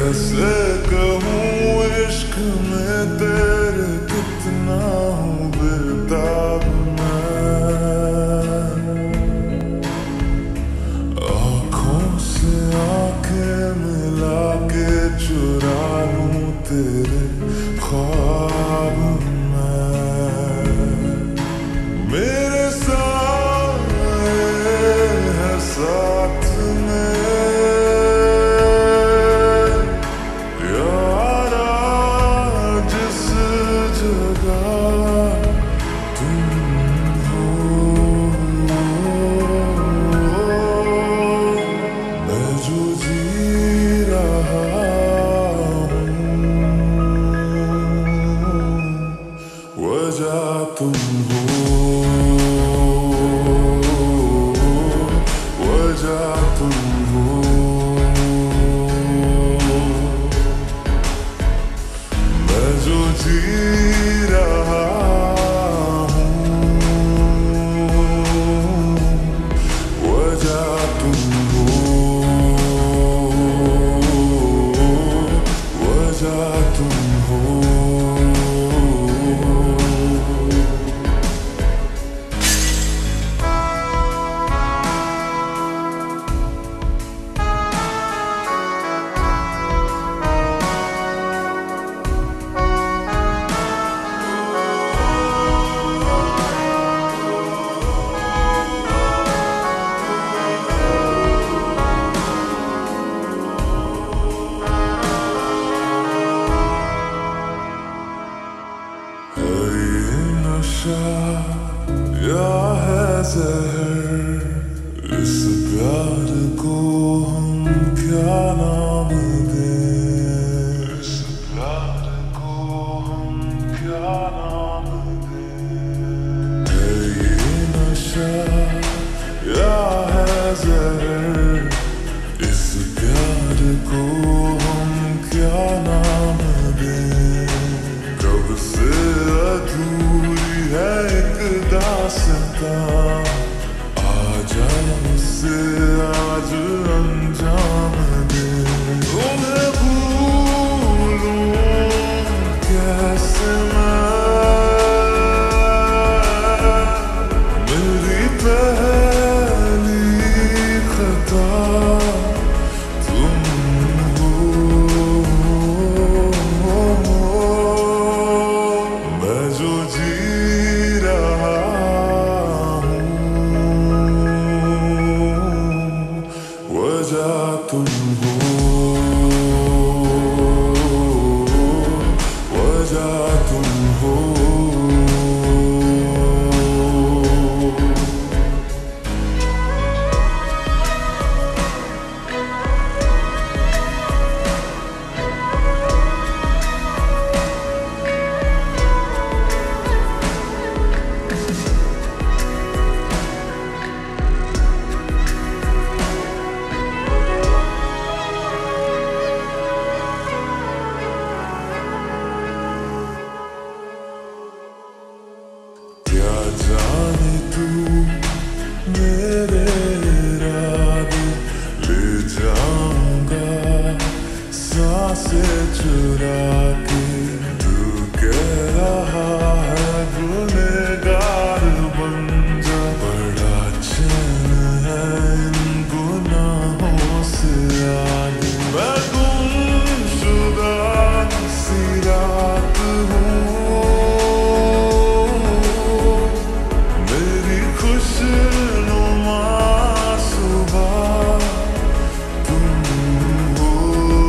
कैसे कहूँ इश्क में तेरे कितना हूँ बेताब मैं। आँखों से आंखें मिला के चुरा लूं तेरे ख्वाब में। मेरे साए है साथ में यारा, जिस जगह तुम हो। मैं जो जी रहा हूँ वजह तुम हो, वजह तुम हो। मैं जो जी रहा हूँ वजह तुम हो, वजह तुम हो। या है ज़हर, इस प्यार को हम क्या नाम दें, इस प्यार को हम क्या नाम दें। है ये नशा या है ज़हर, इस प्यार को हम क्या नाम दें। कब से अधूरी है एक दास्तां, आजा मुझसे आज अंजाम दे। तुम्हें भूलूं कैसे मैं, मेरी पहली खता तुम हो। मैं जो जी रहा वजह तुम हो, वजह तुम हो। जाने तू मेरे इरादे, ले जाऊंगा सांसें चुरा के। तू कह रहा है गुनहगार बन जा, बड़ा चैन है इन गुनाहों से आगे। मैं गुमशुदा सी रात हूँ, खुशनुमा सुबह तुम हो।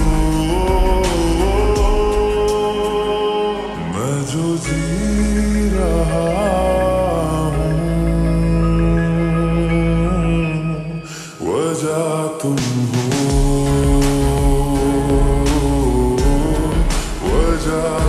मैं जो जी रहा हूँ वजह तुम हो, वजह